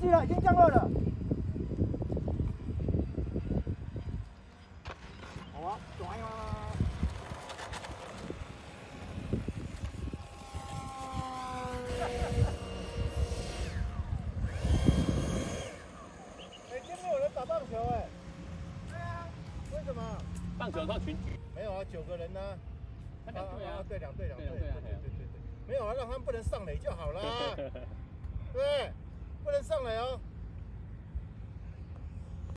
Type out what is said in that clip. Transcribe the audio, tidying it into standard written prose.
了，已经降落了。好啊，转呀！哎，今天有人打棒球哎。对啊。为什么？ 棒球上群举。 没有啊，9个人呢。 他两队啊。 对，两队。 对。 没有啊，让他们不能上垒就好啦。对，不能上垒哦。